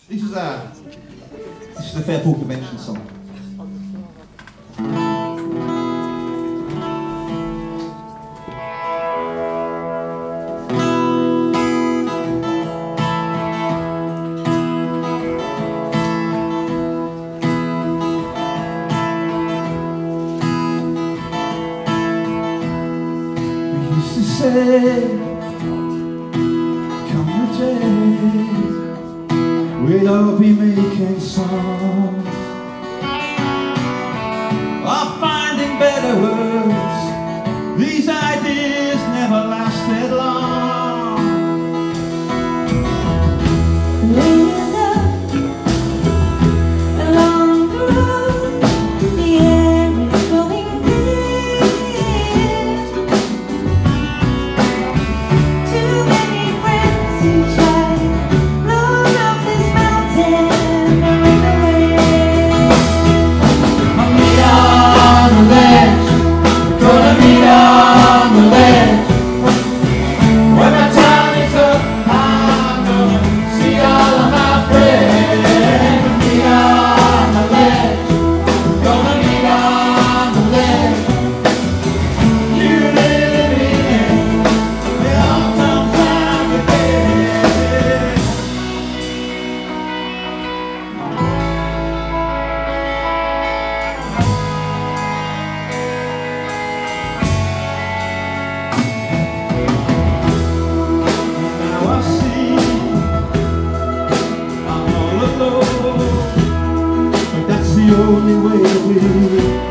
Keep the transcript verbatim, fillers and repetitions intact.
This is a, this is a Fairport Convention song. We used to say, come the days we'd all be making songs, or finding better words. These ideas never lasted long. Raise up along the road, the air is growing clear. Too many friends who try to blow up this mountain are in the way. I'll meet on the ledge, gonna meet on the ledge. When my time is up, I'm gonna see all of my friends. Meet on the ledge, gonna meet on the ledge. You live in, they all come flying together. Now I see I'm all alone, but that's the only way to live.